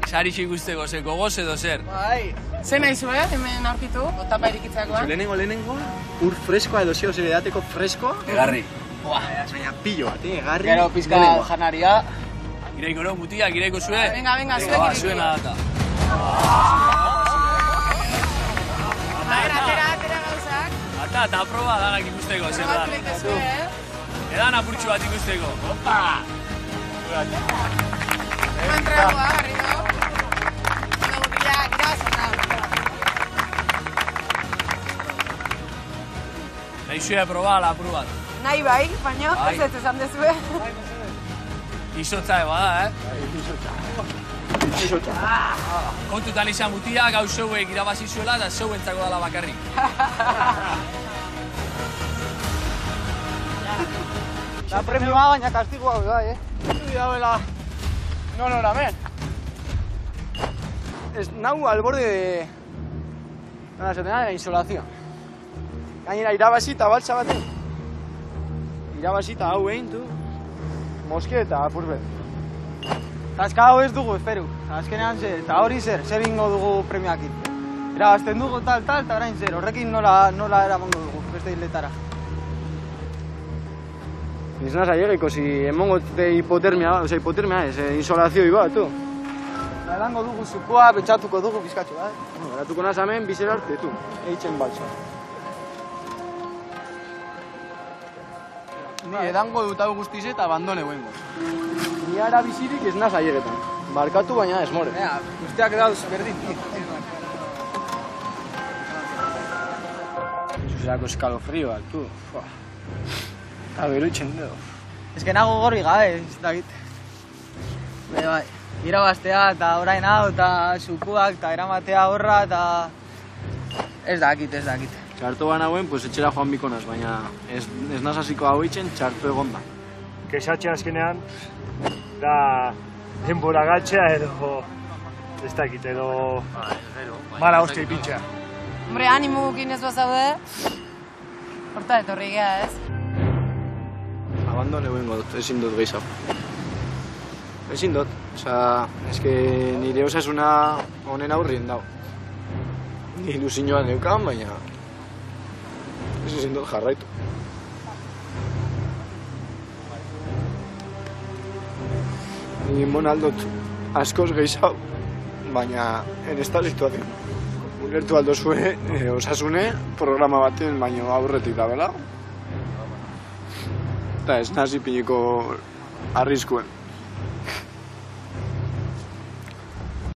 Sarik ikusteko, ze gogoz edo zer. Bai. Zer nahi zuen, hemen aurkitu, tapa irikitzakoa? Lehenengoa, ur freskoa edo zeo zer edateko freskoa. Egarri. Baina pillo bat, egarri. Gero pizka janaria. Iraiko no, mutiak, iraiko zue? Venga, zuek iriki. Zuena data. Atera gauzak. Eta proba danak ikusteko, zer da. Probatu ikazu, Edan apurtxu bat ikusteko. Opa! Eman tragoa, garriko. Nahi zue proba, lapur bat. Nahi bai, baina ez esan dezue. Izotza eba da, Izotza. Kontutan izan mutia, gau zeuek irabazi zuela eta zeuentzako dala bakarrik. La premioa baina kastigua bai, Cuidadela. No, men. Nau al borde de... Nada, se tenía de insolación. Gainera, irabazi eta baltsa baten. Irabazi eta hau egin, tu. Moske eta apurbet. Taska hau ez dugu, esperu. Azkenean zer, eta hori zer ingo dugu premiakin. Irabazten dugu tal, eta orain zer, horrekin nola eramango dugu, beste hiletara. Ez naz aiegeko, si emongo hipotermia ez, insolazioi bat, tu. Edango dugu zukua, pentsatuko dugu bizkatxo, bai? Eratuko naz hemen, bizera arte, tu. Eitzen baltsa. Ni edango dut hau guztiz eta abandone guengo. Ni ara bizirik ez naz aiegetan. Barkatu baina ez more. Guztiak dauz, berdin. Zuzerako eskalofrioak, tu. Eta beruitzen dugu. Ez que nago gorri gabe, ez dakit. Bai, irabaztea eta orain hau eta zukuak eta eramatea horra eta... Ez dakit. Txarto ban hauen, pues etxera joan bikonaz, baina ez nazaziko hau itxen txarto egon da. Kexatxe azkenean, da denbora galtzea edo... Ez dakit, edo... Mala hostia ipintxea. Hombre, animo gukin ez bazaude. Horta etorri gea, ez? Abandone bengo dut, ezin dut gehiago. Ezin dut, eske nire osasuna honen aurrien dago. Ni ilusioan neukan, baina... Ez ezin dut jarraitu. Ni monaldot askoz gehiago, baina en esta situación. Ulertu aldo zuen osasune programa baten baino aurretik da, bela? Eta ez nazi piniko arriskuen.